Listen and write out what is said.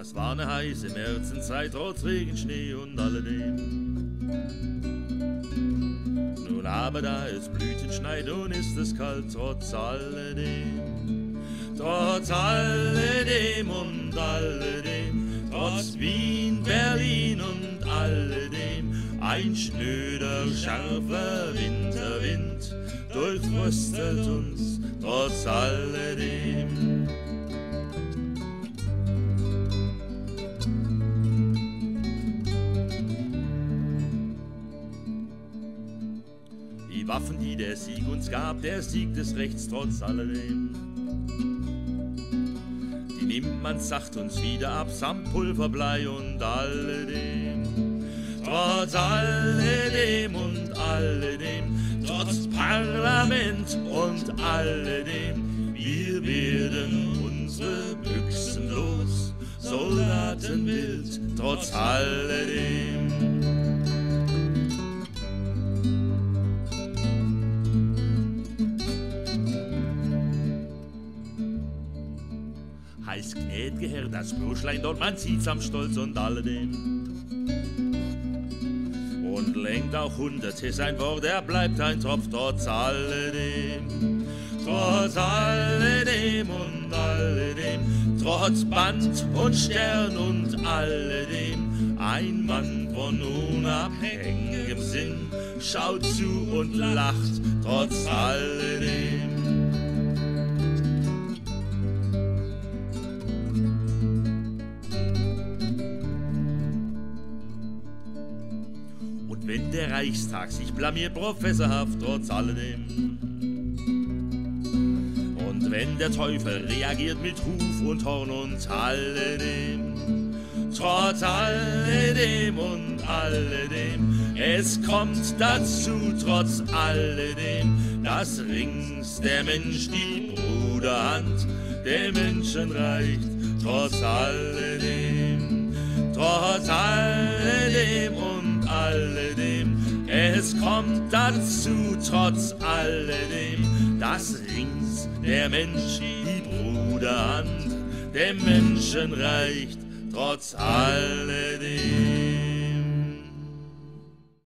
Es war eine heiße Märzenzeit, trotz Regen, Schnee und alledem. Nun aber da es Blüten schneit und ist es kalt, trotz alledem. Trotz alledem und alledem, trotz Wien, Berlin und alledem, ein schnöder, scharfer Winterwind durchfröstelt uns, trotz alledem. Die Waffen, die der Sieg uns gab, der Sieg des Rechts trotz alledem, die nimmt man sacht uns wieder ab, samt Pulverblei und alledem. Trotz alledem und alledem, trotz Parlament und alledem, wir werden unsere Büchsen los, Soldatenbild, trotz alledem. Heiß gnäd'ge Herr, das Burschlein dort, man sieht's am Stolz und alledem. Und lenkt auch Hunderte sein Wort, er bleibt ein Tropf trotz alledem. Trotz alledem und alledem, trotz Band und Stern und alledem, ein Mann von unabhängigem Sinn schaut zu und lacht trotz alledem. Und wenn der Reichstag sich blamiert professorhaft trotz alledem, und wenn der Teufel reagiert mit Huf und Horn und alledem, trotz alledem und alledem, es kommt dazu trotz alledem, dass rings der Mensch die Bruderhand der Menschen reicht, trotz alledem, trotz alledem und alledem, es kommt dazu trotz alledem, dass rings der Mensch die Bruderhand dem Menschen reicht, trotz alledem.